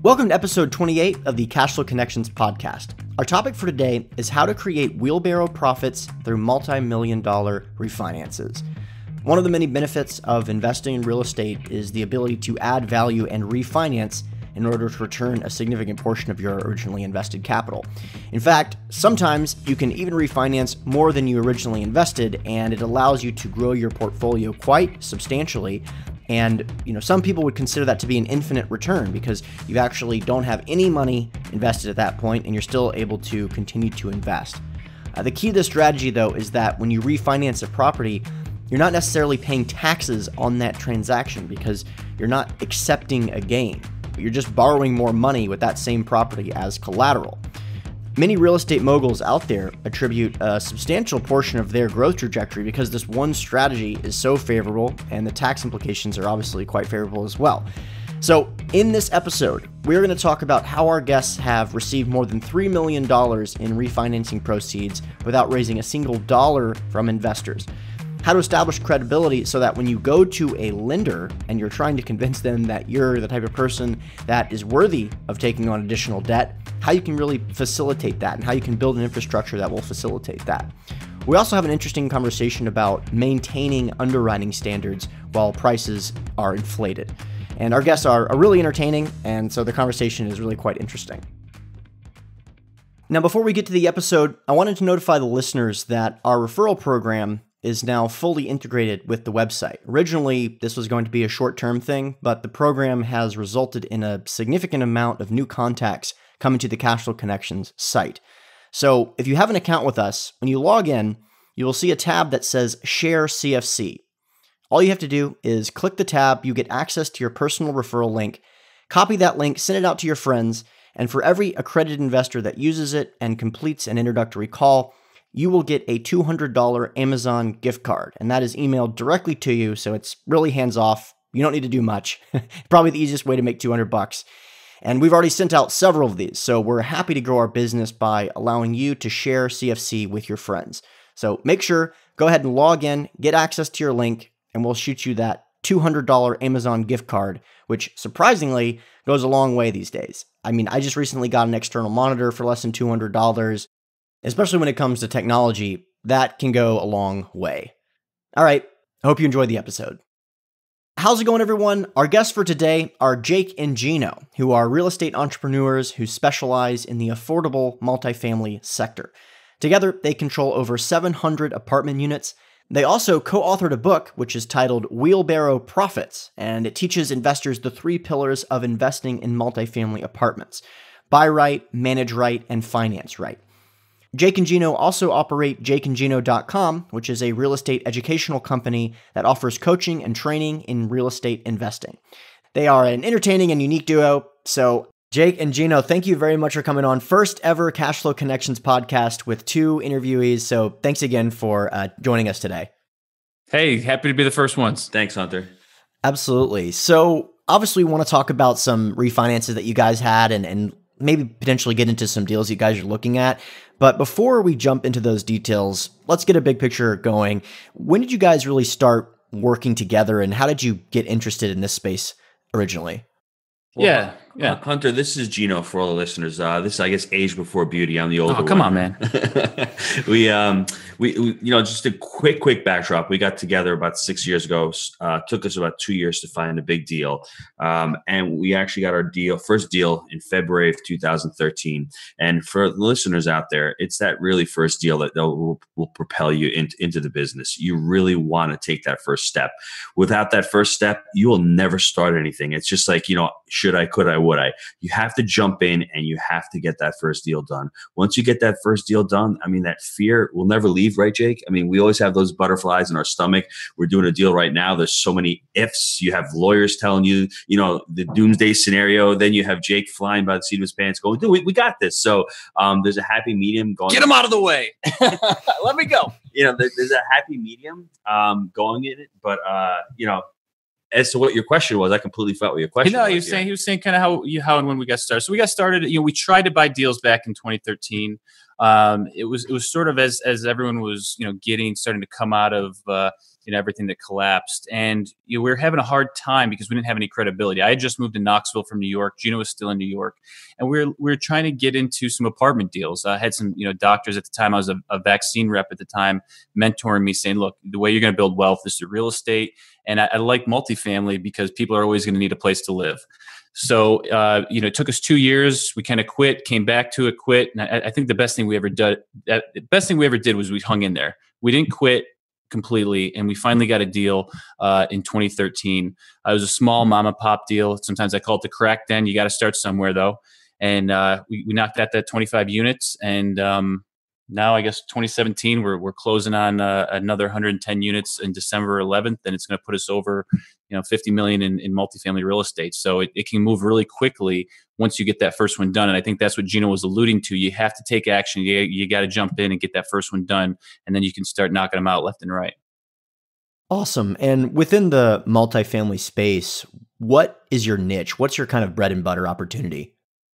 Welcome to episode 28 of the Cashflow Connections podcast. Our topic for today is how to create wheelbarrow profits through multi-million-dollar refinances. One of the many benefits of investing in real estate is the ability to add value and refinance in order to return a significant portion of your originally invested capital. In fact, sometimes you can even refinance more than you originally invested, and it allows you to grow your portfolio quite substantially. And, some people would consider that to be an infinite return because you actually don't have any money invested at that point and you're still able to continue to invest. The key to this strategy, though, is that when you refinance a property, you're not necessarily paying taxes on that transaction because you're not accepting a gain. You're just borrowing more money with that same property as collateral. Many real estate moguls out there attribute a substantial portion of their growth trajectory because this one strategy is so favorable, and the tax implications are obviously quite favorable as well. So in this episode, we're going to talk about how our guests have received more than $3 million in refinancing proceeds without raising a single dollar from investors. How to establish credibility so that when you go to a lender and you're trying to convince them that you're the type of person that is worthy of taking on additional debt, how you can really facilitate that and how you can build an infrastructure that will facilitate that. We also have an interesting conversation about maintaining underwriting standards while prices are inflated. And our guests are really entertaining, and so the conversation is really quite interesting. Now, before we get to the episode, I wanted to notify the listeners that our referral program is now fully integrated with the website. Originally, this was going to be a short-term thing, but the program has resulted in a significant amount of new contacts coming to the Cashflow Connections site. So if you have an account with us, when you log in, you will see a tab that says Share CFC. All you have to do is click the tab, you get access to your personal referral link, copy that link, send it out to your friends, and for every accredited investor that uses it and completes an introductory call, you will get a $200 Amazon gift card, and that is emailed directly to you, so it's really hands-off. You don't need to do much. Probably the easiest way to make $200. And we've already sent out several of these, so we're happy to grow our business by allowing you to share CFC with your friends. So make sure, go ahead and log in, get access to your link, and we'll shoot you that $200 Amazon gift card, which surprisingly goes a long way these days. I mean, I just recently got an external monitor for less than $200. Especially when it comes to technology, that can go a long way. All right, I hope you enjoyed the episode. How's it going, everyone? Our guests for today are Jake and Gino, who are real estate entrepreneurs who specialize in the affordable multifamily sector. Together, they control over 700 apartment units. They also co-authored a book, which is titled Wheelbarrow Profits, and it teaches investors the 3 pillars of investing in multifamily apartments: buy right, manage right, and finance right. Jake and Gino also operate jakeandgino.com, which is a real estate educational company that offers coaching and training in real estate investing. They are an entertaining and unique duo. So Jake and Gino, thank you very much for coming on. First ever Cashflow Connections podcast with 2 interviewees. So thanks again for joining us today. Hey, happy to be the first ones. Thanks, Hunter. Absolutely. So obviously we want to talk about some refinances that you guys had and maybe potentially get into some deals you guys are looking at. But before we jump into those details, let's get a big picture going. When did you guys really start working together, and how did you get interested in this space originally? Well, yeah. Hunter, this is Gino for all the listeners. This is, I guess, age before beauty. I'm the older one. Oh, come on, man. we just a quick backdrop. We got together about 6 years ago. Took us about 2 years to find a big deal. And we actually got our first deal in February of 2013. And for the listeners out there, it's that really first deal that will propel you into the business. You really want to take that first step. Without that first step, you will never start anything. It's just like, should I, could I, would I? You have to jump in and you have to get that first deal done. Once you get that first deal done, I mean, that fear will never leave, right, Jake? I mean, we always have those butterflies in our stomach. We're doing a deal right now. There's so many ifs. You have lawyers telling you, the doomsday scenario. Then you have Jake flying by the seat of his pants going, dude, we got this. So there's a happy medium going. Get him out of the way. Let me go. There's a happy medium going in it. But, as to what your question was, I completely forgot what your question was. He was saying kind of how and when we got started. So we got started, we tried to buy deals back in 2013. It was sort of as everyone was starting to come out of everything that collapsed, and we were having a hard time because we didn't have any credibility. I had just moved to Knoxville from New York. Gino was still in New York, and we were trying to get into some apartment deals. I had some doctors at the time. I was a vaccine rep at the time, mentoring me, saying, "Look, the way you're going to build wealth is through real estate, and I like multifamily because people are always going to need a place to live." So, it took us 2 years. We kind of quit, came back to it, quit. And I think the best thing we ever did was we hung in there. We didn't quit completely, and we finally got a deal in 2013. It was a small mom and pop deal. Sometimes I call it the crack den. You got to start somewhere, though. And we knocked out that 25 units, and now I guess 2017 we're closing on another 110 units in December 11th, and it's going to put us over 50 million in multifamily real estate. So it can move really quickly once you get that first one done. And I think that's what Gino was alluding to. You have to take action. You got to jump in and get that first one done, and then you can start knocking them out left and right. Awesome. And within the multifamily space, what is your niche? What's your kind of bread and butter opportunity?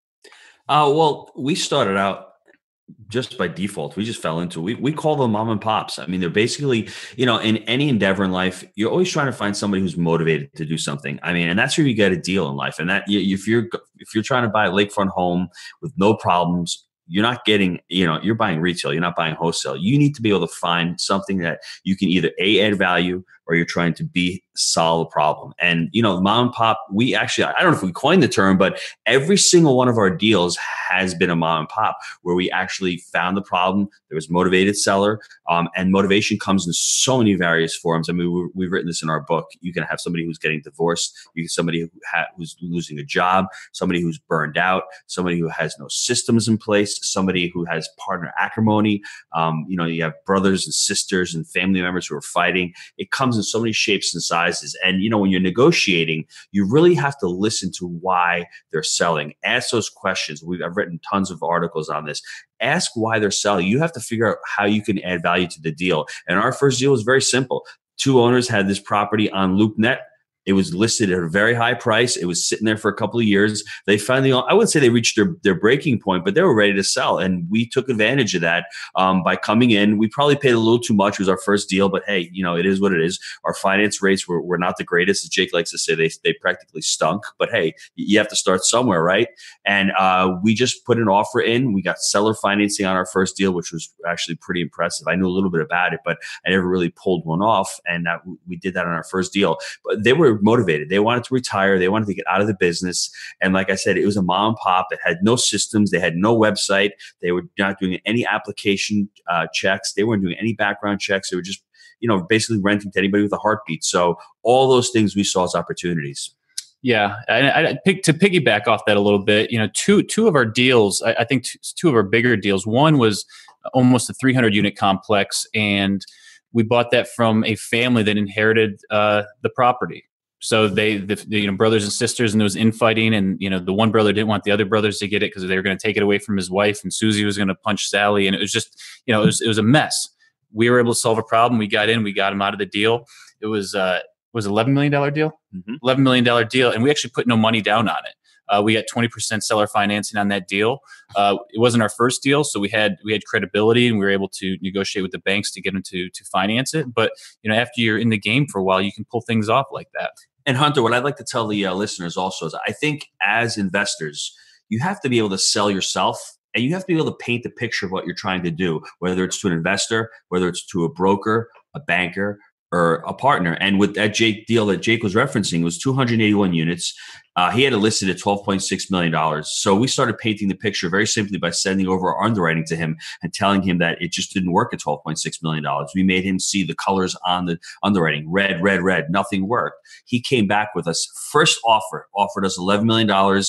Well, we started out just by default. We just fell into it. We call them mom and pops. I mean, they're basically, in any endeavor in life, you're always trying to find somebody who's motivated to do something. I mean, and that's where you get a deal in life. And that if you're trying to buy a lakefront home with no problems, you're not getting, you're buying retail, you're not buying wholesale. You need to be able to find something that you can either add value or you're trying to solve a problem. And, mom and pop, I don't know if we coined the term, but every single one of our deals has been a mom and pop where we actually found the problem. There was motivated seller, and motivation comes in so many various forms. I mean, we've written this in our book. You can have somebody who's getting divorced, you get somebody who's losing a job, somebody who's burned out, somebody who has no systems in place, somebody who has partner acrimony. You have brothers and sisters and family members who are fighting. It comes in so many shapes and sizes. And, when you're negotiating, you really have to listen to why they're selling. Ask those questions. I've written tons of articles on this. Ask why they're selling. You have to figure out how you can add value to the deal. And our first deal was very simple. Two owners had this property on LoopNet. It was listed at a very high price. It was sitting there for a couple of years. They finally, I wouldn't say they reached their breaking point, but they were ready to sell. And we took advantage of that by coming in. We probably paid a little too much. It was our first deal, but hey, it is what it is. Our finance rates were not the greatest. As Jake likes to say, they practically stunk. But hey, you have to start somewhere, right? And we just put an offer in. We got seller financing on our first deal, which was actually pretty impressive. I knew a little bit about it, but I never really pulled one off. And we did that on our first deal. But they were motivated. They wanted to retire. They wanted to get out of the business. And like I said, it was a mom and pop that had no systems. They had no website. They were not doing any application checks. They weren't doing any background checks. They were just, basically renting to anybody with a heartbeat. So all those things we saw as opportunities. Yeah, and to piggyback off that a little bit, two of our deals, I think two of our bigger deals. One was almost a 300 unit complex, and we bought that from a family that inherited the property. So the brothers and sisters, and there was infighting, and the one brother didn't want the other brothers to get it because they were going to take it away from his wife, and Susie was going to punch Sally, and it was just it was a mess. We were able to solve a problem. We got him out of the deal. It was $11 million deal, $11 million deal, and we actually put no money down on it. We got 20% seller financing on that deal. It wasn't our first deal, so we had credibility, and we were able to negotiate with the banks to get them to finance it. But after you're in the game for a while, you can pull things off like that. And Hunter, what I'd like to tell the listeners also is I think as investors, you have to be able to sell yourself, and you have to be able to paint the picture of what you're trying to do, whether it's to an investor, whether it's to a broker, a banker, or a partner. And with that deal that Jake was referencing was 281 units. He had it listed at $12.6 million. So we started painting the picture very simply by sending over our underwriting to him and telling him that it just didn't work at $12.6 million. We made him see the colors on the underwriting, red, red, red. Nothing worked. He came back with us. First offered us $11 million.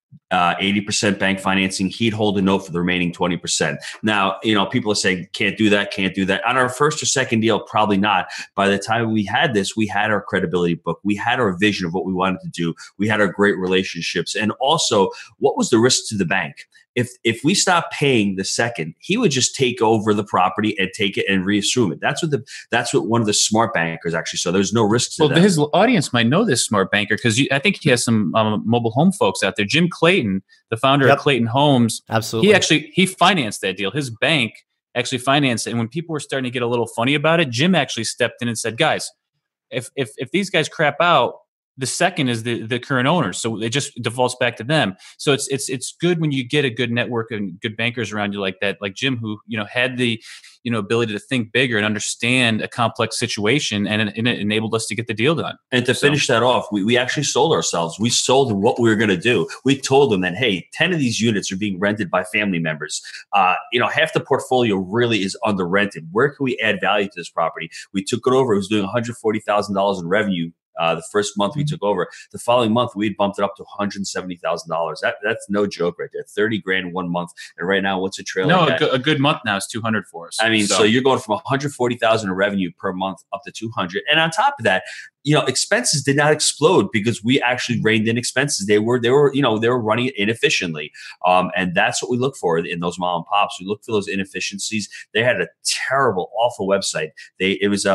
80% bank financing. He'd hold a note for the remaining 20%. Now, people are saying, can't do that. On our first or second deal, probably not. By the time we had this, we had our credibility book. We had our vision of what we wanted to do. We had our great relationships. And also, what was the risk to the bank? If we stopped paying the second, he would just take over the property and take it and reassume it. That's what one of the smart bankers actually saw. There's no risk to that. His audience might know this smart banker because I think he has some mobile home folks out there. Jim Clayton, the founder of Clayton Homes. Absolutely. He financed that deal. His bank actually financed it. And when people were starting to get a little funny about it, Jim actually stepped in and said, guys, if these guys crap out, the second is the current owners, so it just defaults back to them. So it's good when you get a good network and good bankers around you like that, like Jim, who had the ability to think bigger and understand a complex situation, and it enabled us to get the deal done. And to finish that off, we actually sold ourselves. We sold what we were going to do. We told them that, hey, 10 of these units are being rented by family members. Half the portfolio really is under rented. Where can we add value to this property? We took it over. It was doing $140,000 in revenue. The first month we took over. The following month, we bumped it up to $170,000. That's no joke right there. $30,000 one month, and right now, what's a trailer? No, a good month now is $200 for us. I mean, so you're going from $140,000 in revenue per month up to $200,000, and on top of that, expenses did not explode because we actually reined in expenses. They were running it inefficiently, and that's what we look for in those mom and pops. We look for those inefficiencies. They had a terrible, awful website. It was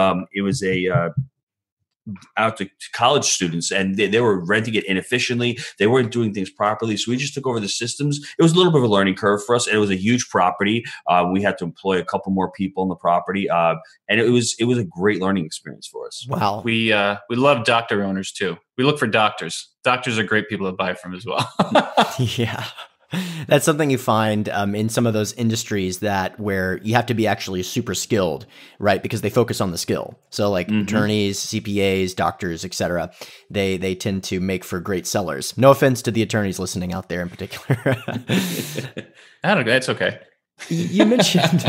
out to college students, and they were renting it inefficiently. They weren't doing things properly. So we just took over the systems. It was a little bit of a learning curve for us, and it was a huge property. We had to employ a couple more people in the property, and it was a great learning experience for us. Wow. We love doctor owners too. We look for doctors. Doctors are great people to buy from as well. Yeah. That's something you find in some of those industries where you have to be actually super skilled, right? Because they focus on the skill. So like attorneys, CPAs, doctors, etc. They tend to make for great sellers. No offense to the attorneys listening out there in particular. I don't know. It's okay. You mentioned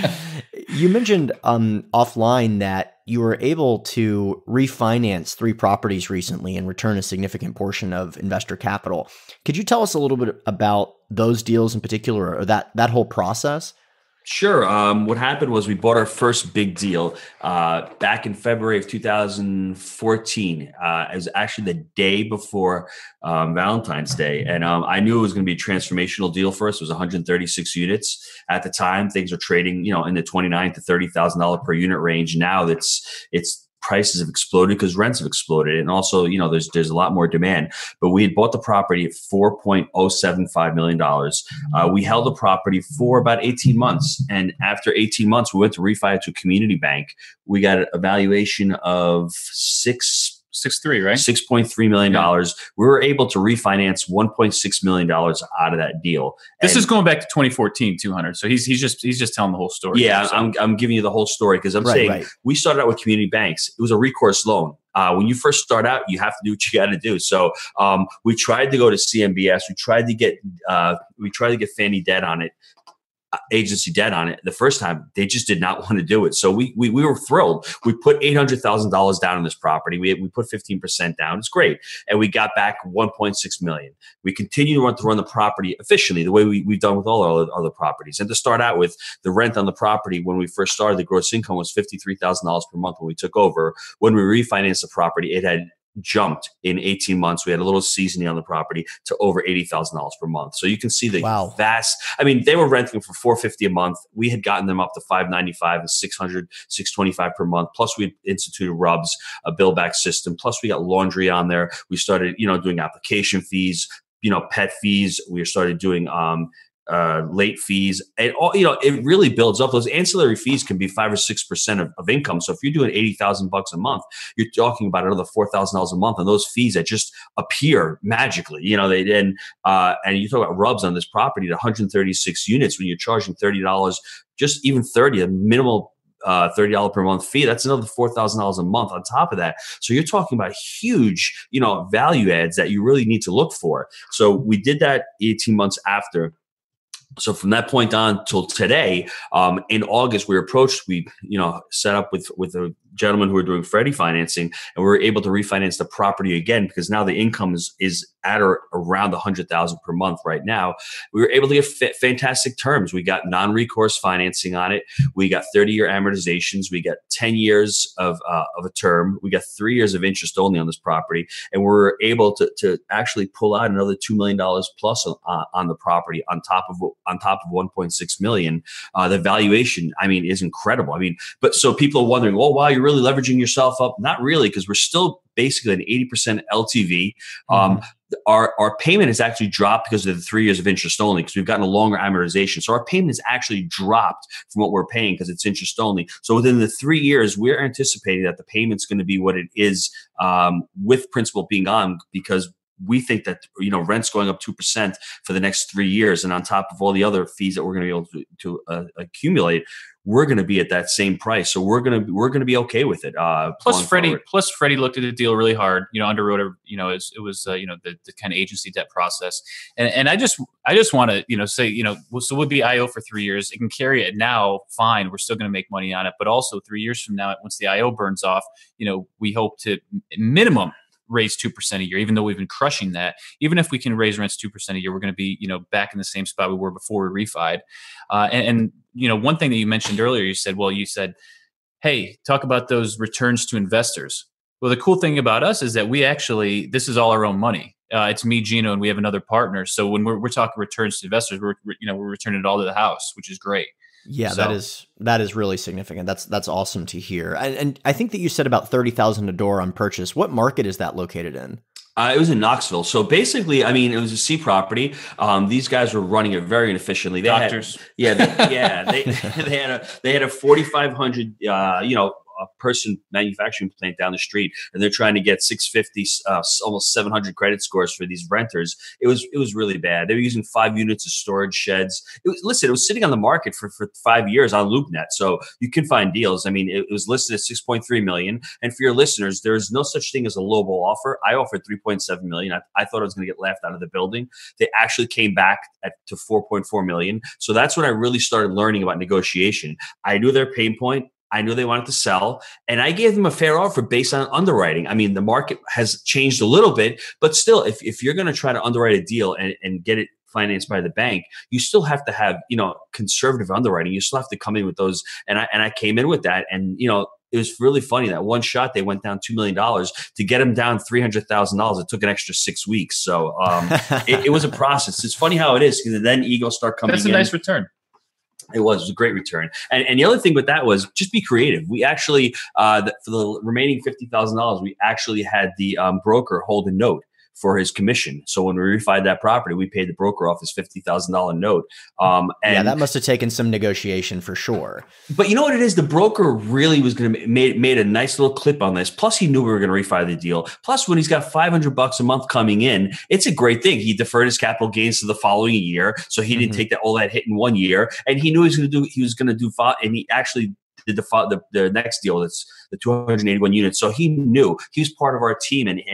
offline that you were able to refinance 3 properties recently and return a significant portion of investor capital. Could you tell us a little bit about those deals in particular, or that whole process? Sure. What happened was we bought our first big deal back in February of 2014. It was actually the day before Valentine's Day. And I knew it was going to be a transformational deal for us. It was 136 units. At the time, things are trading, in the $29,000 to $30,000 per unit range. Now it's prices have exploded because rents have exploded. And also, there's a lot more demand. But we had bought the property at $4.075 million. We held the property for about 18 months. And after 18 months, we went to refi it to a community bank. We got a valuation of $6.3 million. Yeah. We were able to refinance $1.6 million out of that deal. This is going back to 2014, 200. So he's just telling the whole story. Yeah, so. I'm giving you the whole story because I'm saying we started out with community banks. It was a recourse loan. When you first start out, you have to do what you got to do. So we tried to go to CMBS. We tried to get Fannie debt on it. Agency debt on it the first time. They just did not want to do it. So we were thrilled. We put $800,000 down on this property. We put 15% down. It's great. And we got back $1.6 million. We continue to run the property efficiently the way we've done with all our other properties. And to start out with, the rent on the property when we first started, the gross income was $53,000 per month when we took over. When we refinanced the property, it had jumped in 18 months. We had a little seasoning on the property to over $80,000 per month. So you can see the vast, they were renting for $450 a month. We had gotten them up to $595 and $600, $625 per month. Plus we instituted RUBS, a bill back system. Plus we got laundry on there. We started, doing application fees, pet fees. We started doing, late fees, and all, it really builds up. Those ancillary fees can be 5 or 6% of income. So if you're doing $80,000 a month, you're talking about another $4,000 a month, and those fees that just appear magically. And you talk about RUBS on this property at 136 units when you're charging $30, just even 30, a minimal $30 per month fee. That's another $4,000 a month on top of that. So you're talking about huge, value adds that you really need to look for. So we did that 18 months after. So from that point on till today, in August, we were approached. We, set up with a gentleman who were doing Freddie financing, and we were able to refinance the property again because now the income is at or around $100,000 per month right now. We were able to get fantastic terms. We got non-recourse financing on it. We got 30-year amortizations. We got 10 years of a term. We got 3 years of interest only on this property, and we were able to actually pull out another $2 million plus on the property on top of 1.6 million. The valuation, is incredible. But so people are wondering, why you're really leveraging yourself up. Not really, because we're still basically an 80% LTV. Our payment has actually dropped because of the 3 years of interest only, because we've gotten a longer amortization. So our payment has actually dropped from what we're paying because it's interest only. So within the 3 years, we're anticipating that the payment's going to be what it is, with principal being on, because we think that, rent's going up 2% for the next 3 years. And on top of all the other fees that we're going to be able to accumulate, we're going to be at that same price. So we're going to be okay with it. Plus Freddie looked at the deal really hard, underwrote it. It was the kind of agency debt process. And I just want to, say, so we'll be IO for 3 years. It can carry it now. Fine. We're still going to make money on it. But also 3 years from now, once the IO burns off, we hope to minimum raise 2% a year, even though we've been crushing that. Even if we can raise rents 2% a year, we're going to be, back in the same spot we were before we refied. And one thing that you mentioned earlier, you said, hey, talk about those returns to investors. Well, the cool thing about us is that this is all our own money. It's me, Gino, and we have another partner. So when we're talking returns to investors, we're returning it all to the house, which is great. Yeah, so that is really significant. That's awesome to hear. And I think that you said about $30,000 a door on purchase. What market is that located in? It was in Knoxville. So basically, it was a C property. These guys were running it very inefficiently. They had a 4,500 a person manufacturing plant down the street, and they're trying to get 650, almost 700 credit scores for these renters. It was really bad. They were using 5 units of storage sheds. It was sitting on the market for 5 years on LoopNet, so you can find deals. It was listed at 6.3 million. And for your listeners, there's no such thing as a lowball offer. I offered 3.7 million. I thought I was going to get laughed out of the building. They actually came back to 4.4 million. So that's when I really started learning about negotiation. I knew their pain point. I knew they wanted to sell, and I gave them a fair offer based on underwriting. The market has changed a little bit, but still, if you're going to try to underwrite a deal and get it financed by the bank, you still have to have, conservative underwriting. You still have to come in with those. And I came in with that. And, it was really funny that one shot, they went down $2 million. To get them down $300,000, it took an extra 6 weeks. So it was a process. It's funny how it is, because then egos start coming in. That's a nice return. It was a great return. And the other thing with that was just be creative. We actually, for the remaining $50,000, we actually had the broker hold a note for his commission. So when we refied that property, we paid the broker off his $50,000 note. And that must have taken some negotiation for sure. But you know what it is? The broker really was going to made a nice little clip on this. Plus, he knew we were going to refi the deal. Plus, when he's got $500 a month coming in, it's a great thing. He deferred his capital gains to the following year, so he didn't take all that hit in 1 year. And he knew he was going to do, and he actually did the next deal. That's the 281 units. So he knew he was part of our team, and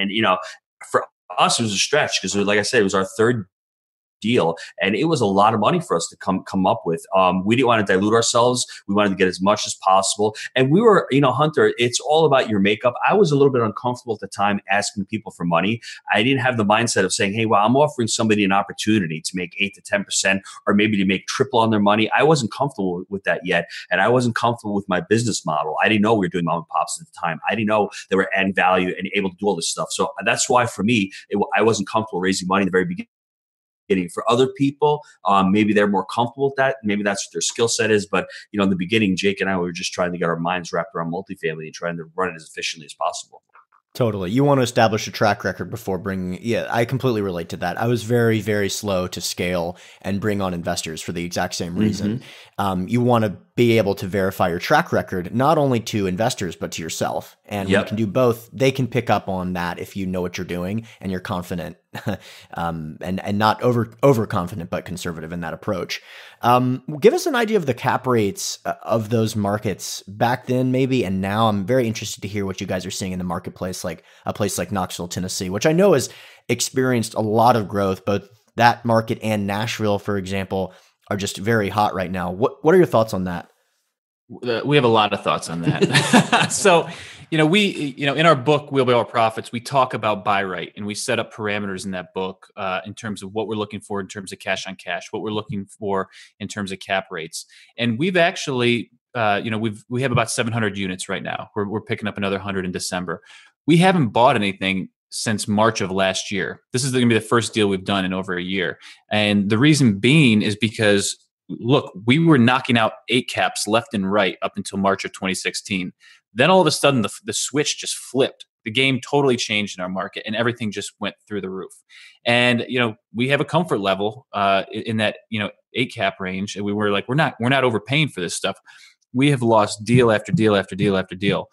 for us, it was a stretch because, like I said, it was our third deal, and it was a lot of money for us to come up with. We didn't want to dilute ourselves. We wanted to get as much as possible, and we were, Hunter, it's all about your makeup. I was a little bit uncomfortable at the time asking people for money. I didn't have the mindset of saying, hey, well, I'm offering somebody an opportunity to make 8 to 10%, or maybe to make triple on their money. I wasn't comfortable with that yet, and I wasn't comfortable with my business model. I didn't know we were doing mom and pops at the time. I didn't know they were adding value and able to do all this stuff. So that's why, for me, I wasn't comfortable raising money in the very beginning. For other people, maybe they're more comfortable with that. Maybe that's what their skill set is. But, in the beginning, Jake and I were just trying to get our minds wrapped around multifamily and trying to run it as efficiently as possible. Totally. You want to establish a track record before bringing. Yeah, I completely relate to that. I was very, very slow to scale and bring on investors for the exact same reason. You want to be able to verify your track record, not only to investors, but to yourself. And when you can do both, they can pick up on that if you know what you're doing and you're confident and not overconfident, but conservative in that approach. Give us an idea of the cap rates of those markets back then, maybe, and now. I'm very interested to hear what you guys are seeing in the marketplace, like a place like Knoxville, Tennessee, which I know has experienced a lot of growth. Both that market and Nashville, for example, are just very hot right now. What are your thoughts on that? We have a lot of thoughts on that. So, we in our book, Wheelbarrow Profits, we talk about buy right, and we set up parameters in that book in terms of what we're looking for in terms of cash on cash, what we're looking for in terms of cap rates. And we've actually, we have about 700 units right now. We're picking up another 100 in December. We haven't bought anything since March of last year. This is going to be the first deal we've done in over a year. And the reason being is because, look, we were knocking out 8 caps left and right up until March of 2016. Then all of a sudden, the switch just flipped. The game totally changed in our market, and everything just went through the roof. And we have a comfort level in that 8 cap range, and we were like, we're not overpaying for this stuff. We have lost deal after deal after deal after deal.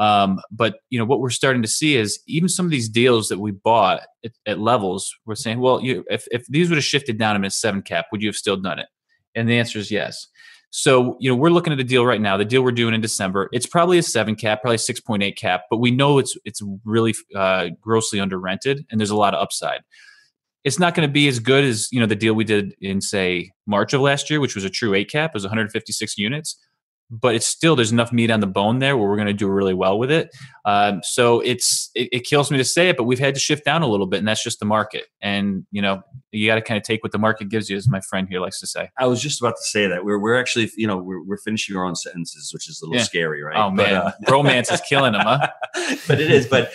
But what we're starting to see is even some of these deals that we bought at levels, we're saying, well, if these would have shifted down to a 7 cap, would you have still done it? And the answer is yes. So, we're looking at a deal right now. The deal we're doing in December, it's probably a 7 cap, probably 6.8 cap, but we know it's really grossly under rented, and there's a lot of upside. It's not going to be as good as the deal we did in, say, March of last year, which was a true 8 cap. It was 156 units. But it's still, there's enough meat on the bone there where we're going to do really well with it. So it kills me to say it, but we've had to shift down a little bit, and that's just the market. And you got to kind of take what the market gives you, as my friend here likes to say. I was just about to say that we're actually we're finishing our own sentences, which is a little scary, right? Oh man, romance is killing them, huh? But it is. But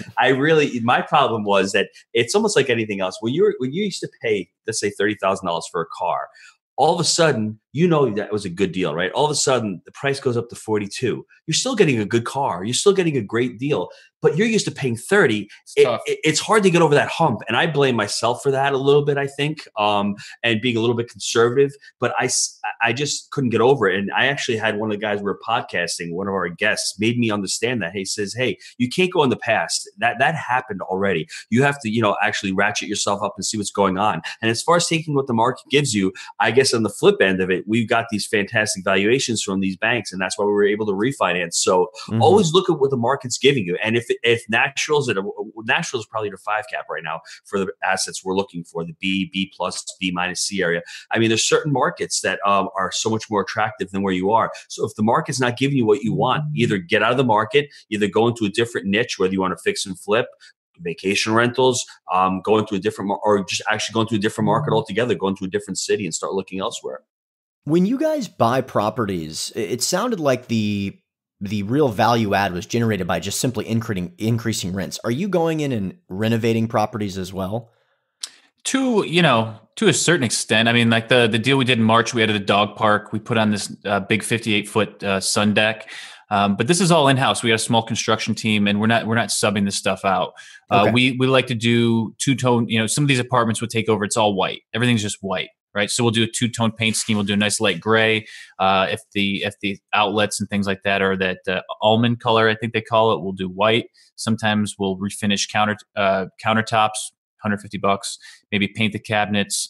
my problem was that it's almost like anything else. When you used to pay, let's say $30,000 for a car, all of a sudden, that was a good deal, right? All of a sudden, the price goes up to 42. You're still getting a good car. You're still getting a great deal, but you're used to paying 30. It's hard to get over that hump. And I blame myself for that a little bit, I think, and being a little bit conservative. But I just couldn't get over it. And I actually had one of the guys we were podcasting, one of our guests, made me understand that. He says, hey, you can't go in the past. That happened already. You have to, actually ratchet yourself up and see what's going on. And as far as taking what the market gives you, I guess on the flip end of it, we've got these fantastic valuations from these banks, and that's why we were able to refinance. So always look at what the market's giving you. And if Natural's is probably at a 5 cap right now for the assets we're looking for, the B plus, B minus C area. I mean, there's certain markets that are so much more attractive than where you are. So if the market's not giving you what you want, either get out of the market, either go into a different niche, whether you want to fix and flip, vacation rentals, go into a different or just actually go into a different market altogether, go into a different city and start looking elsewhere. When you guys buy properties, it sounded like the real value add was generated by just simply increasing rents. Are you going in and renovating properties as well? To a certain extent. I mean, like the deal we did in March, we had at a dog park. We put on this big 58-foot sun deck. But this is all in-house. We got a small construction team, and we're not subbing this stuff out. Okay. We like to do two-tone. Some of these apartments would take over. It's all white. Everything's just white, right? So we'll do a two-tone paint scheme. We'll do a nice light gray. If the outlets and things like that are that almond color, I think they call it, we'll do white. Sometimes we'll refinish countertops, $150. Maybe paint the cabinets.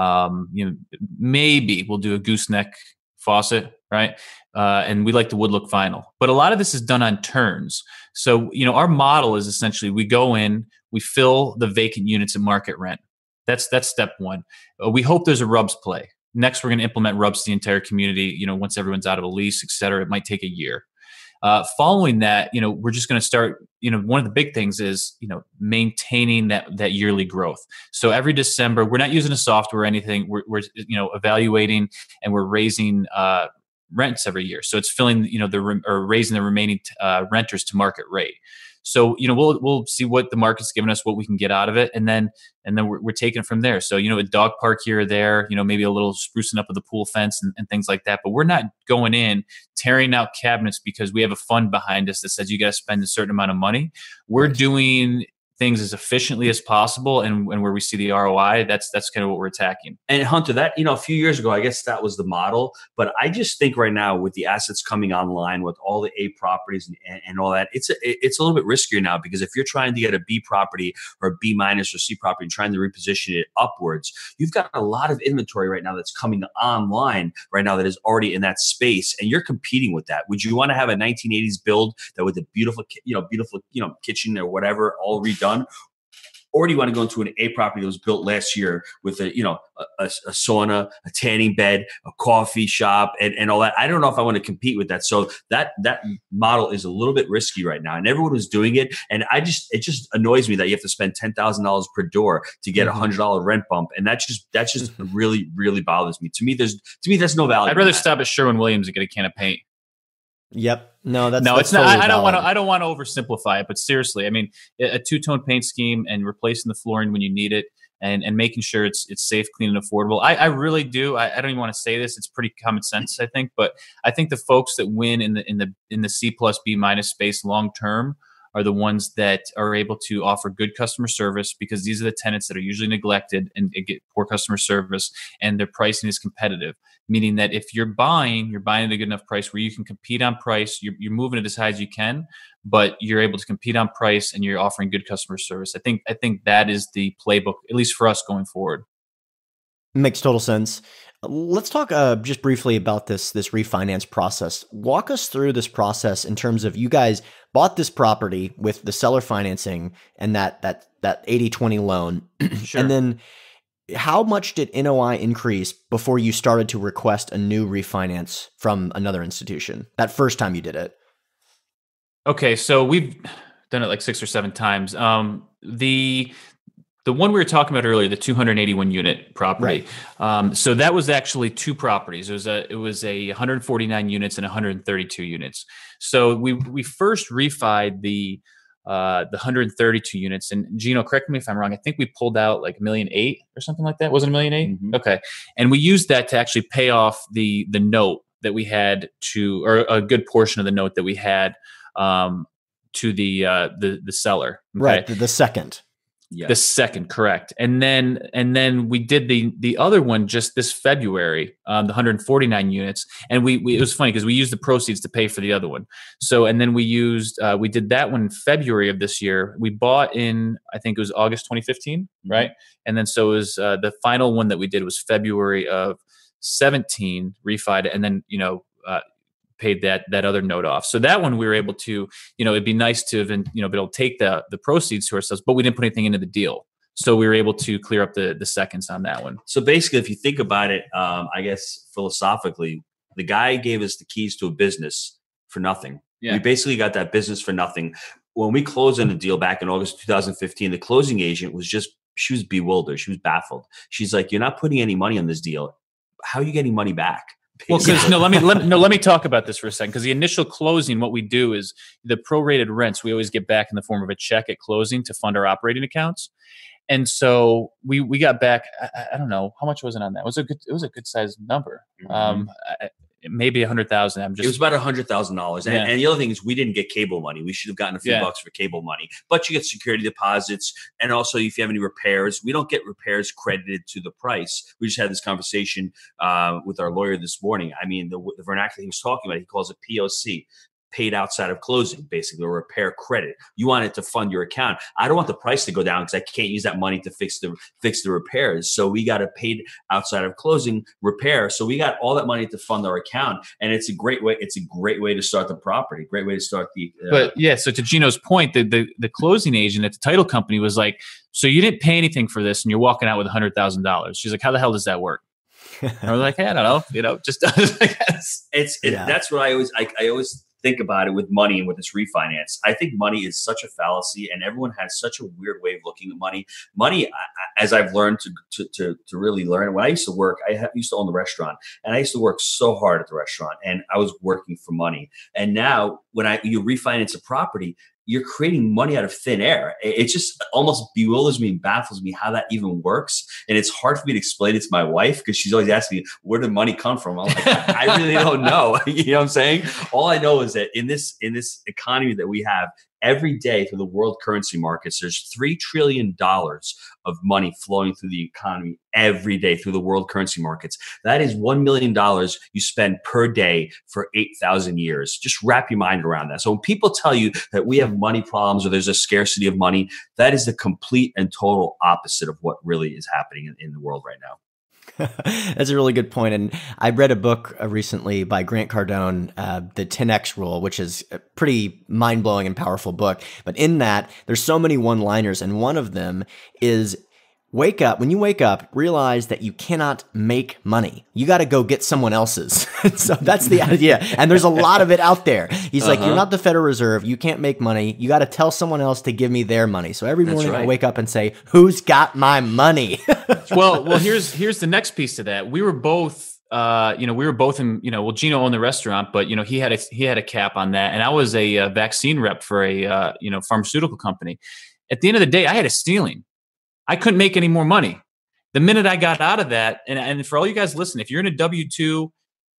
Maybe we'll do a gooseneck faucet, right? And we like the wood look vinyl. But a lot of this is done on turns. So, our model is essentially we go in, we fill the vacant units at market rent. That's step one. We hope there's a RUBS play. Next, we're going to implement RUBS to the entire community. Once everyone's out of a lease, et cetera, it might take a year. Following that, we're just going to start, one of the big things is, maintaining that yearly growth. So every December, we're not using a software or anything. We're evaluating and we're raising rents every year. So it's filling, raising the remaining renters to market rate. So, we'll see what the market's giving us, what we can get out of it. And then we're taking it from there. So, a dog park here or there, maybe a little sprucing up of the pool fence and things like that. But we're not going in, tearing out cabinets because we have a fund behind us that says you got to spend a certain amount of money. We're doing things as efficiently as possible, and where we see the ROI, that's kind of what we're attacking. And Hunter, that a few years ago, I guess that was the model. But I just think right now, with the assets coming online, with all the A properties and all that, it's a little bit riskier now, because if you're trying to get a B property or a B minus or C property and trying to reposition it upwards, you've got a lot of inventory right now that's coming online right now that is already in that space, and you're competing with that. Would you want to have a 1980s build that with a beautiful kitchen or whatever all redone? Or do you want to go into an A property that was built last year with a sauna, a tanning bed, a coffee shop, and all that? I don't know if I want to compete with that. So that model is a little bit risky right now, and everyone is doing it. And it just annoys me that you have to spend $10,000 per door to get $100 rent bump, and that just really, really bothers me. To me, there's no value. I'd rather stop at Sherwin-Williams and get a can of paint. Yep. No, that's it's totally not. I don't want to oversimplify it, but seriously, I mean, a two-tone paint scheme and replacing the flooring when you need it. and making sure it's safe, clean, and affordable. I really do. I don't even want to say this. It's pretty common sense, I think, but I think the folks that win in the C plus B minus space long term are the ones that are able to offer good customer service, because these are the tenants that are usually neglected and get poor customer service, and their pricing is competitive. Meaning that if you're buying at a good enough price where you can compete on price, you're moving it as high as you can, but you're able to compete on price and you're offering good customer service. I think that is the playbook, at least for us going forward. Makes total sense. Let's talk just briefly about this refinance process. Walk us through this process in terms of, you guys bought this property with the seller financing and that 80/20 loan. Sure. And then how much did NOI increase before you started to request a new refinance from another institution that first time you did it? Okay, so we've done it like 6 or 7 times. The one we were talking about earlier, the 281 unit property. Right. So that was actually 2 properties. It was a 149 units and 132 units. So we first refied the 132 units. And Gino, correct me if I'm wrong, I think we pulled out like $1.8 million or something like that. Was it $1.8 million? Mm-hmm. Okay. And we used that to actually pay off the note that we had or a good portion of the note that we had to the seller. Okay? Right. The second. Yeah. The second, correct. And then we did the other one just this February, the 149 units. And it was funny because we used the proceeds to pay for the other one. So, and then we did that one in February of this year. We bought in, I think it was August 2015, right? And then so it was the final one that we did was February of 17, refied, and then, paid that other note off. So that one we were able to, it'd be nice to have been, be able to take the proceeds to ourselves, but we didn't put anything into the deal. So we were able to clear up the seconds on that one. So basically, if you think about it, I guess philosophically, the guy gave us the keys to a business for nothing. Yeah. We basically got that business for nothing. When we closed on the deal back in August 2015, the closing agent she was bewildered. She was baffled. She's like, "You're not putting any money on this deal. How are you getting money back?" Well, because let me talk about this for a second. Because the initial closing, what we do is the prorated rents we always get back in the form of a check at closing to fund our operating accounts. And so we got back. I don't know how much was it on that. It was a good sized number. Mm-hmm. Maybe 100,000. It was about $100,000. And the other thing is we didn't get cable money. We should have gotten a few bucks for cable money, but you get security deposits. And also if you have any repairs, we don't get repairs credited to the price. We just had this conversation with our lawyer this morning. I mean, the vernacular he was talking about, he calls it POC. Paid outside of closing, basically, or repair credit. You want it to fund your account. I don't want the price to go down because I can't use that money to fix the repairs. So we got a paid outside of closing repair. So we got all that money to fund our account, and it's a great way. It's a great way to start the property. Great way to start the. But yeah, so to Gino's point, the closing agent at the title company was like, "So you didn't pay anything for this, and you're walking out with $100,000." She's like, "How the hell does that work?" And we're like, "Hey, I don't know. Just that's what I always think about it with money and with this refinance. I think money is such a fallacy, and everyone has such a weird way of looking at money. Money, as I've learned to really learn. When I used to work, I used to own the restaurant, and I used to work so hard at the restaurant, and I was working for money. And now, when you refinance a property, you're creating money out of thin air. It just almost bewilders me and baffles me how that even works. And it's hard for me to explain it to my wife because she's always asking me, where did money come from? I'm like, I really don't know. You know what I'm saying? All I know is that in this economy that we have, every day through the world currency markets, there's $3 trillion of money flowing through the economy every day through the world currency markets. That is $1 million you spend per day for 8,000 years. Just wrap your mind around that. So when people tell you that we have money problems or there's a scarcity of money, that is the complete and total opposite of what really is happening in the world right now. That's a really good point. And I read a book recently by Grant Cardone, The 10X Rule, which is a pretty mind-blowing and powerful book. But in that, there's so many one-liners, and one of them is when you wake up, realize that you cannot make money. You got to go get someone else's. So that's the idea. And there's a lot of it out there. He's like, you're not the Federal Reserve. You can't make money. You got to tell someone else to give me their money. So every morning I wake up and say, who's got my money? Well, here's the next piece to that. We were both in, Gino owned the restaurant, but he had a cap on that. And I was a vaccine rep for a, pharmaceutical company. At the end of the day, I had a ceiling. I couldn't make any more money. The minute I got out of that, and for all you guys listening, if you're in a W-2,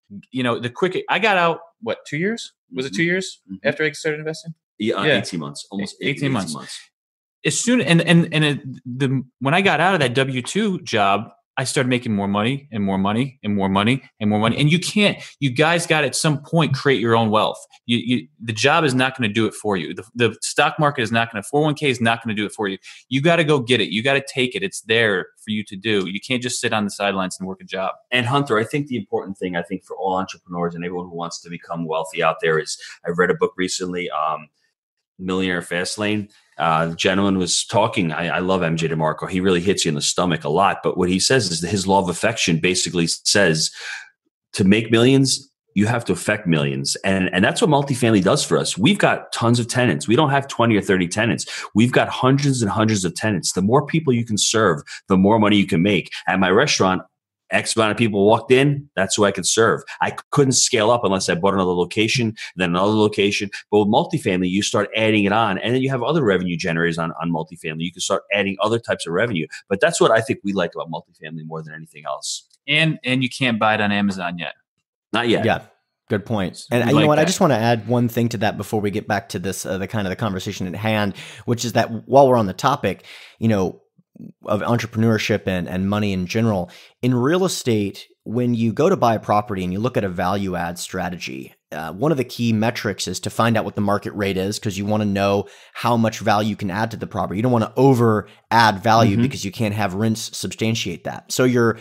I got out, 2 years? Was it 2 years after I started investing? Yeah, 18 months, almost 18 months. As soon when I got out of that W-2 job, I started making more money and more money and more money and more money. And you guys got to at some point create your own wealth. The job is not going to do it for you. The stock market is not going to, 401k is not going to do it for you. You got to go get it. You got to take it. It's there for you to do. You can't just sit on the sidelines and work a job. And Hunter, I think the important thing, for all entrepreneurs and everyone who wants to become wealthy out there is, I read a book recently, Millionaire Fastlane. The gentleman was talking. I love MJ DeMarco. He really hits you in the stomach a lot. But what he says is that his law of affection basically says to make millions, you have to affect millions. And that's what multifamily does for us. We've got tons of tenants. We don't have 20 or 30 tenants. We've got hundreds and hundreds of tenants. The more people you can serve, the more money you can make. At my restaurant, X amount of people walked in, that's who I could serve. I couldn't scale up unless I bought another location, then another location. But with multifamily, you start adding it on, and then you have other revenue generators on multifamily. You can start adding other types of revenue. But that's what I think we like about multifamily more than anything else. And you can't buy it on Amazon yet. Not yet. Yeah. Good point. And you know what? I just want to add one thing to that before we get back to this, the conversation at hand, which is that while we're on the topic, of entrepreneurship and money in general, in real estate, when you go to buy a property and you look at a value add strategy, one of the key metrics is to find out what the market rate is, because you want to know how much value you can add to the property. You don't want to over add value because you can't have rents substantiate that. So your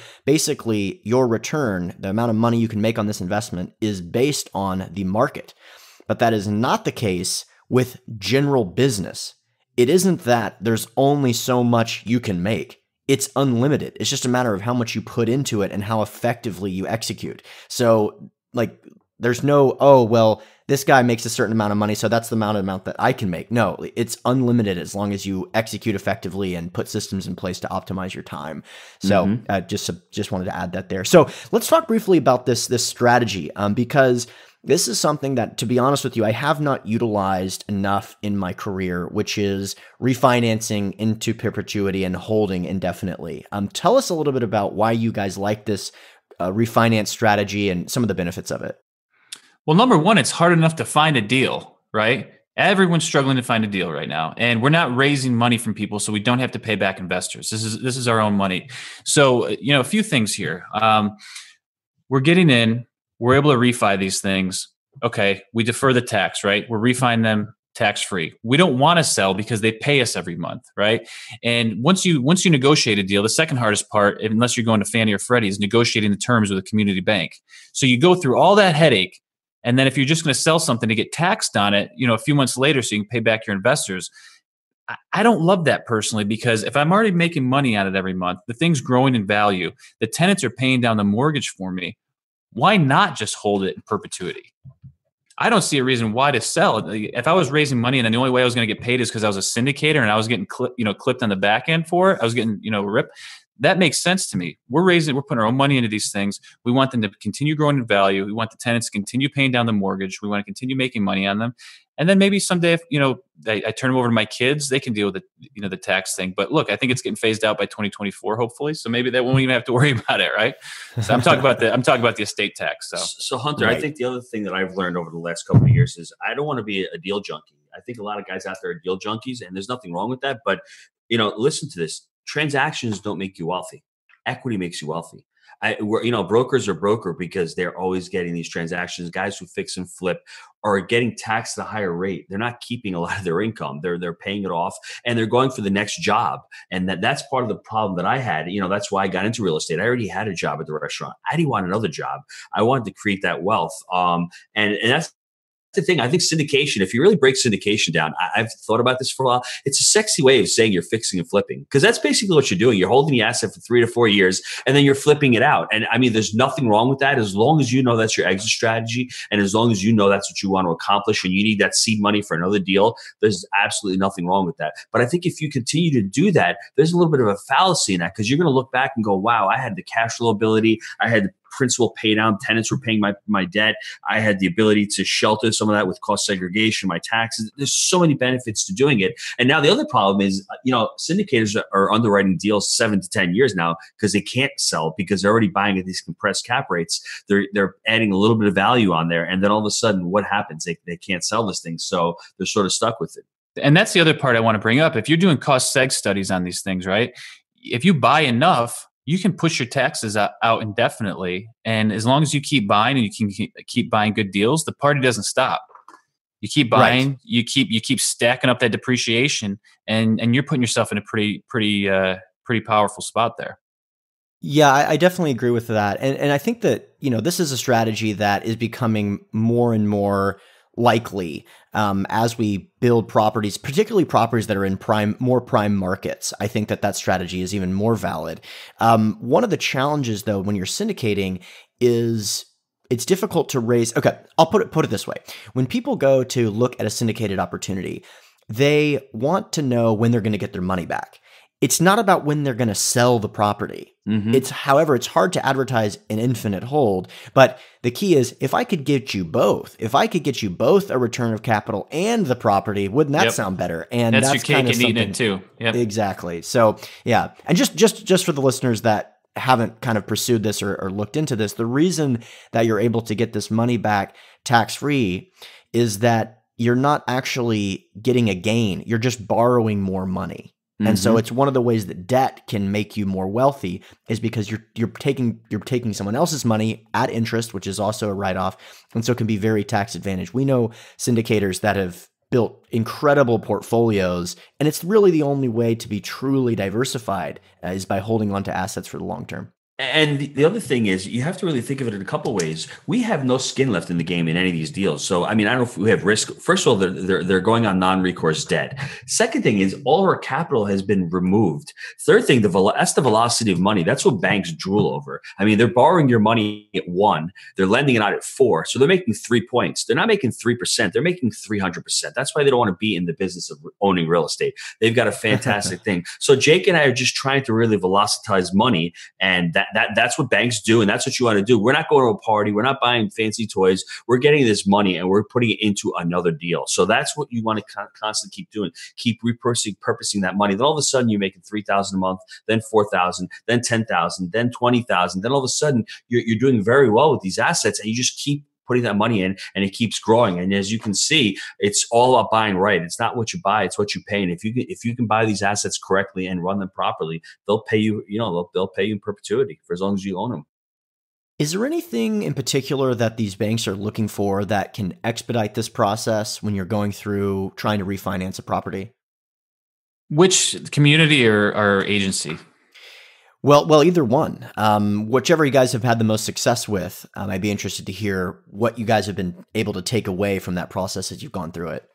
return, the amount of money you can make on this investment, is based on the market. But that is not the case with general business. It isn't that there's only so much you can make. It's unlimited. It's just a matter of how much you put into it and how effectively you execute. So there's no, this guy makes a certain amount of money, so that's the amount that I can make. No, it's unlimited as long as you execute effectively and put systems in place to optimize your time. So just wanted to add that there. So let's talk briefly about this strategy, because this is something that, to be honest with you, I have not utilized enough in my career, which is refinancing into perpetuity and holding indefinitely. Tell us a little bit about why you guys like this refinance strategy and some of the benefits of it. Well, number one, it's hard enough to find a deal, right? Everyone's struggling to find a deal right now, and we're not raising money from people, so we don't have to pay back investors. This is our own money. So, a few things here. We're getting in. We're able to refi these things. Okay, we defer the tax, right? We're refining them tax-free. We don't want to sell because they pay us every month, right? And once you negotiate a deal, the second hardest part, unless you're going to Fannie or Freddie, is negotiating the terms with a community bank. So you go through all that headache, and then if you're just going to sell something to get taxed on it, a few months later so you can pay back your investors, I don't love that personally, because if I'm already making money on it every month, the thing's growing in value, the tenants are paying down the mortgage for me, why not just hold it in perpetuity? I don't see a reason why to sell. If I was raising money and the only way I was going to get paid is because I was a syndicator and I was getting clipped on the back end for it, I was getting, ripped. That makes sense to me. We're putting our own money into these things. We want them to continue growing in value. We want the tenants to continue paying down the mortgage. We want to continue making money on them. And then maybe someday, if, I turn them over to my kids, they can deal with the tax thing. But look, I think it's getting phased out by 2024, hopefully. So maybe they won't even have to worry about it, right? So I'm talking about the estate tax. So Hunter, right. I think the other thing that I've learned over the last couple of years is I don't want to be a deal junkie. I think a lot of guys out there are deal junkies, and there's nothing wrong with that. But listen to this: transactions don't make you wealthy. Equity makes you wealthy. Brokers are broker because they're always getting these transactions. Guys who fix and flip are getting taxed at a higher rate. They're not keeping a lot of their income. They're paying it off, and they're going for the next job. And that's part of the problem that I had. That's why I got into real estate. I already had a job at the restaurant. I didn't want another job. I wanted to create that wealth. And that's the thing. I think syndication, if you really break syndication down, I've thought about this for a while. It's a sexy way of saying you're fixing and flipping, because that's basically what you're doing. You're holding the asset for 3 to 4 years and then you're flipping it out. And I mean, there's nothing wrong with that as long as you know that's your exit strategy. And as long as you know that's what you want to accomplish and you need that seed money for another deal, there's absolutely nothing wrong with that. But I think if you continue to do that, there's a little bit of a fallacy in that, because you're going to look back and go, wow, I had the cash flow ability. I had principal pay down. Tenants were paying my debt. I had the ability to shelter some of that with cost segregation, my taxes. There's so many benefits to doing it. And now the other problem is, syndicators are underwriting deals 7 to 10 years now because they can't sell because they're already buying at these compressed cap rates. They're adding a little bit of value on there. And then all of a sudden, what happens? They can't sell this thing. So they're sort of stuck with it. And that's the other part I want to bring up. If you're doing cost seg studies on these things, right? If you buy enough, you can push your taxes out indefinitely. And as long as you keep buying and you can keep buying good deals, the party doesn't stop. You keep buying, right. you keep stacking up that depreciation, and you're putting yourself in a pretty powerful spot there. Yeah, I definitely agree with that. And I think that, this is a strategy that is becoming more and more likely as we build properties, particularly properties that are in more prime markets. I think that strategy is even more valid. One of the challenges, though, when you're syndicating is it's difficult to raise. Okay, I'll put it this way. When people go to look at a syndicated opportunity, they want to know when they're going to get their money back. It's not about when they're going to sell the property. Mm-hmm. However, it's hard to advertise an infinite hold. But the key is, if I could get you both a return of capital and the property, wouldn't that sound better? And that's your cake and eating it too. Yep. Exactly. So yeah. And just for the listeners that haven't kind of pursued this or looked into this, the reason that you're able to get this money back tax-free is that you're not actually getting a gain. You're just borrowing more money. And so it's one of the ways that debt can make you more wealthy is because you're taking someone else's money at interest, which is also a write-off, and so it can be very tax advantaged. We know syndicators that have built incredible portfolios, and it's really the only way to be truly diversified is by holding on to assets for the long term. And the other thing is, you have to really think of it in a couple of ways. We have no skin left in the game in any of these deals. So, I don't know if we have risk. First of all, they're going on non-recourse debt. Second thing is, all of our capital has been removed. Third thing, that's the velocity of money. That's what banks drool over. They're borrowing your money at 1. They're lending it out at 4. So they're making 3 points. They're not making 3%. They're making 300%. That's why they don't want to be in the business of owning real estate. They've got a fantastic thing. So Jake and I are just trying to really velocitize money, and that's what banks do, and that's what you want to do. We're not going to a party. We're not buying fancy toys. We're getting this money, and we're putting it into another deal. So that's what you want to constantly keep doing. Keep repurposing that money. Then all of a sudden, you're making $3,000 a month, then $4,000, then $10,000, then $20,000. Then all of a sudden, you're doing very well with these assets, and you just keep putting that money in, and it keeps growing. And as you can see, it's all about buying right. It's not what you buy, it's what you pay. And if you can buy these assets correctly and run them properly, they'll pay you, they'll pay you in perpetuity for as long as you own them. Is there anything in particular that these banks are looking for that can expedite this process when you're going through trying to refinance a property? Which community or agency? Well, either one. Whichever you guys have had the most success with, I'd be interested to hear what you guys have been able to take away from that process as you've gone through it.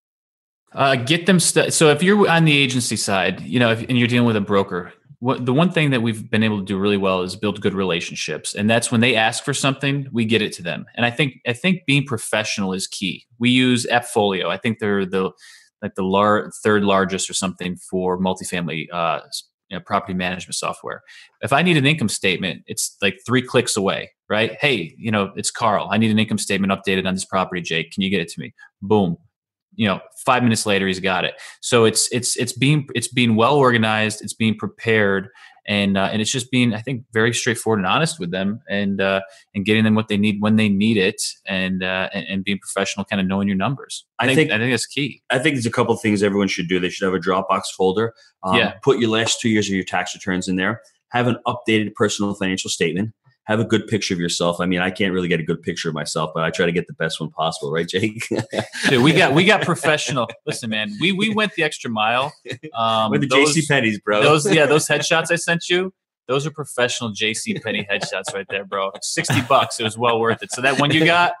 Get them. So if you're on the agency side, and you're dealing with a broker, the one thing that we've been able to do really well is build good relationships, and that's when they ask for something, we get it to them. And I think being professional is key. We use AppFolio. I think they're the third largest or something for multifamily property management software. If I need an income statement, it's like 3 clicks away, right? Hey, it's Carl. I need an income statement updated on this property, Jake. Can you get it to me? Boom. 5 minutes later, he's got it. So it's being well organized. It's being prepared, and it's just being, I think, very straightforward and honest with them, and getting them what they need when they need it, and being professional, kind of knowing your numbers. I think that's key. I think there's a couple of things everyone should do. They should have a Dropbox folder. Put your last 2 years of your tax returns in there. Have an updated personal financial statement. Have a good picture of yourself. I can't really get a good picture of myself, but I try to get the best one possible, right, Jake? Dude, we got professional. Listen, man, we went the extra mile. With the JCPenney's, bro. Those headshots I sent you, those are professional JCPenney headshots right there, bro. $60. It was well worth it. So that one you got,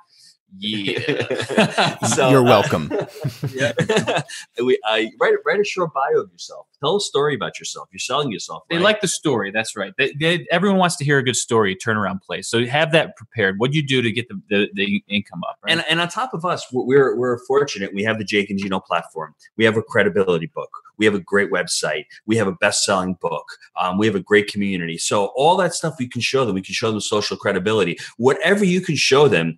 yeah. So, you're welcome. Write a short bio of yourself. Tell a story about yourself. You're selling yourself. Right? They like the story. That's right. Everyone wants to hear a good story, turnaround play. So have that prepared. What do you do to get the income up? Right? And on top of us, we're fortunate. We have the Jake and Gino platform. We have a credibility book. We have a great website. We have a best-selling book. We have a great community. So all that stuff we can show them. We can show them social credibility. Whatever you can show them,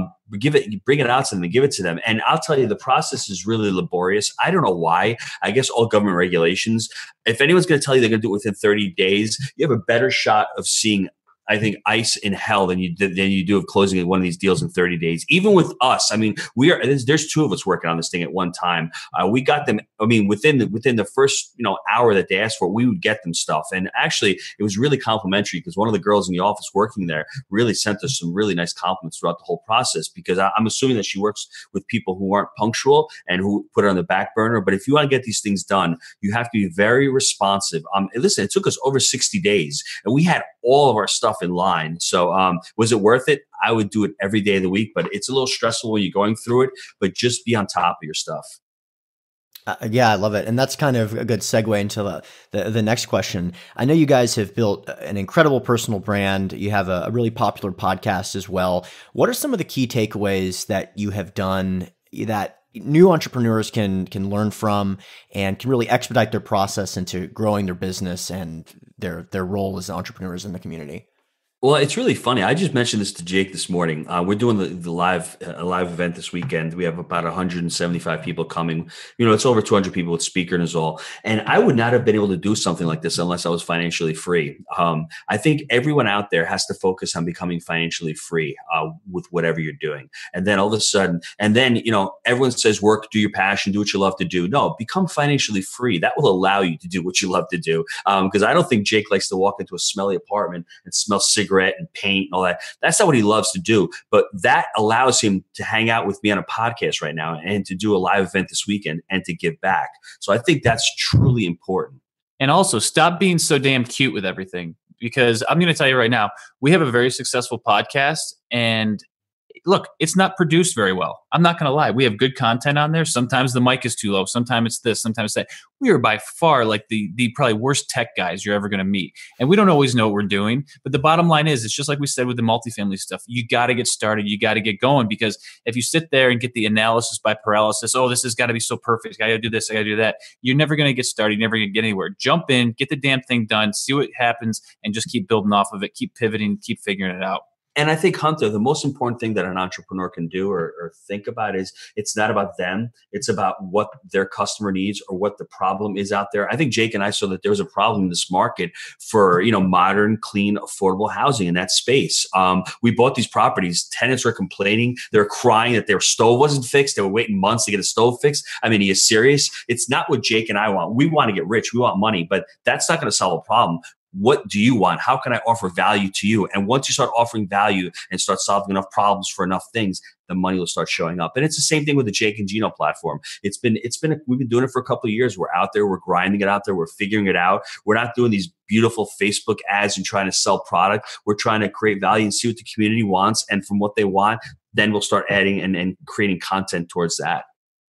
bring it out to them and give it to them. And I'll tell you, the process is really laborious. I don't know why. I guess all government regulations, if anyone's going to tell you they're going to do it within 30 days, you have a better shot of seeing, I think, ice in hell than you do of closing one of these deals in 30 days. Even with us, I mean, there's two of us working on this thing at one time. We got them. I mean, within the first hour that they asked for, we would get them stuff. And actually, it was really complimentary because one of the girls in the office working there really sent us some really nice compliments throughout the whole process. Because I'm assuming that she works with people who aren't punctual and who put it on the back burner. But if you want to get these things done, you have to be very responsive. Listen, it took us over 60 days, and we had all of our stuff in line. So was it worth it? I would do it every day of the week, but it's a little stressful when you're going through it, but just be on top of your stuff. Yeah, I love it. And that's kind of a good segue into the next question. I know you guys have built an incredible personal brand. You have a really popular podcast as well. What are some of the key takeaways that you have done that new entrepreneurs can learn from and can really expedite their process into growing their business and their role as entrepreneurs in the community? Well, it's really funny. I just mentioned this to Jake this morning. We're doing the live event this weekend. We have about 175 people coming. It's over 200 people with speaker and all. And I would not have been able to do something like this unless I was financially free. I think everyone out there has to focus on becoming financially free with whatever you're doing. And then all of a sudden, everyone says work, do your passion, do what you love to do. No, become financially free. That will allow you to do what you love to do. Because I don't think Jake likes to walk into a smelly apartment and smell cigarettes and paint and all that. That's not what he loves to do, but that allows him to hang out with me on a podcast right now and to do a live event this weekend and to give back. So I think that's truly important. And also stop being so damn cute with everything, because I'm going to tell you right now, we have a very successful podcast, and look, it's not produced very well. I'm not going to lie. We have good content on there. Sometimes the mic is too low. Sometimes it's this, sometimes that. We are by far like the probably worst tech guys you're ever going to meet. And we don't always know what we're doing. But the bottom line is, it's just like we said with the multifamily stuff. You got to get started. You got to get going, because if you sit there and get the analysis by paralysis, oh, this has got to be so perfect. I got to do this. I got to do that. You're never going to get started. You're never going to get anywhere. Jump in, get the damn thing done, see what happens, and just keep building off of it. Keep pivoting, keep figuring it out. And I think, Hunter, the most important thing that an entrepreneur can do or think about is it's not about them. It's about what their customer needs or what the problem is out there. I think Jake and I saw that there was a problem in this market for, modern, clean, affordable housing in that space. We bought these properties. Tenants were complaining. They were crying that their stove wasn't fixed. They were waiting months to get a stove fixed. I mean, are you serious? It's not what Jake and I want. We want to get rich. We want money, but that's not going to solve a problem. What do you want? How can I offer value to you? And once you start offering value and start solving enough problems for enough things, the money will start showing up. And it's the same thing with the Jake and Gino platform. We've been doing it for a couple of years. We're out there, we're grinding it out there, we're figuring it out. We're not doing these beautiful Facebook ads and trying to sell product. We're trying to create value and see what the community wants. And from what they want, then we'll start adding and creating content towards that.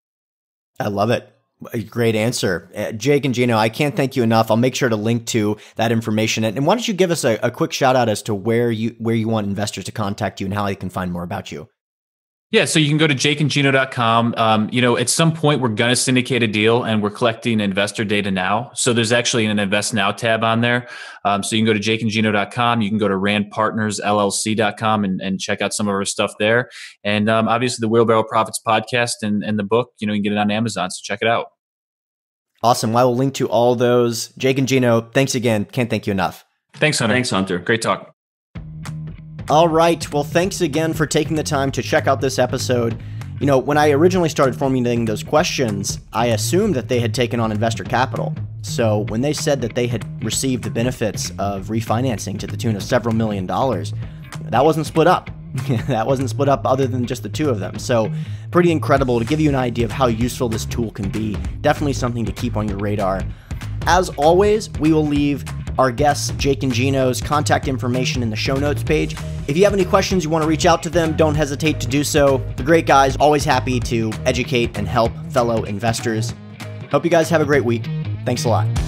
I love it. A great answer. Jake and Gino, I can't thank you enough. I'll make sure to link to that information. And why don't you give us a quick shout out as to where you want investors to contact you and how they can find more about you? Yeah, so you can go to jakeandgino.com. At some point we're going to syndicate a deal, and we're collecting investor data now. So there's actually an Invest Now tab on there. So you can go to jakeandgino.com. You can go to randpartnersllc.com and check out some of our stuff there. And obviously the Wheelbarrow Profits podcast and the book, you can get it on Amazon. So check it out. Awesome. Well, I will link to all those. Jake and Gino, thanks again. Can't thank you enough. Thanks, Hunter. Thanks, Hunter. Great talk. All right. Well, thanks again for taking the time to check out this episode. When I originally started formulating those questions, I assumed that they had taken on investor capital. So when they said that they had received the benefits of refinancing to the tune of several $1 million, that wasn't split up. That wasn't split up other than just the two of them. So pretty incredible. To give you an idea of how useful this tool can be, definitely something to keep on your radar. As always, we will leave our guests, Jake and Gino's, contact information in the show notes page. If you have any questions, you want to reach out to them, don't hesitate to do so. The great guys, always happy to educate and help fellow investors. Hope you guys have a great week. Thanks a lot.